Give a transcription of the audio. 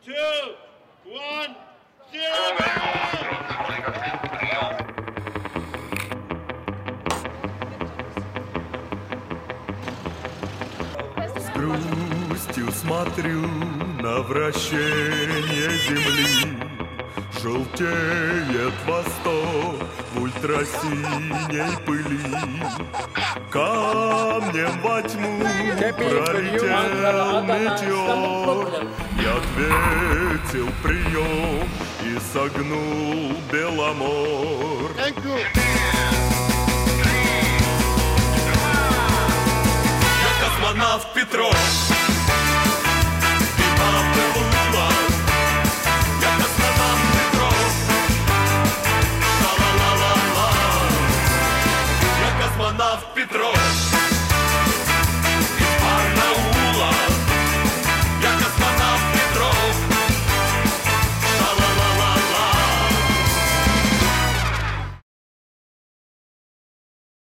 2, 1, 0. С грустью смотрю на вращение земли. Желтеет восток в ультрасиней пыли. Камнем во тьму пролетел метеор. Я ответил прием и согнул Беломор. Я космонавт Петров.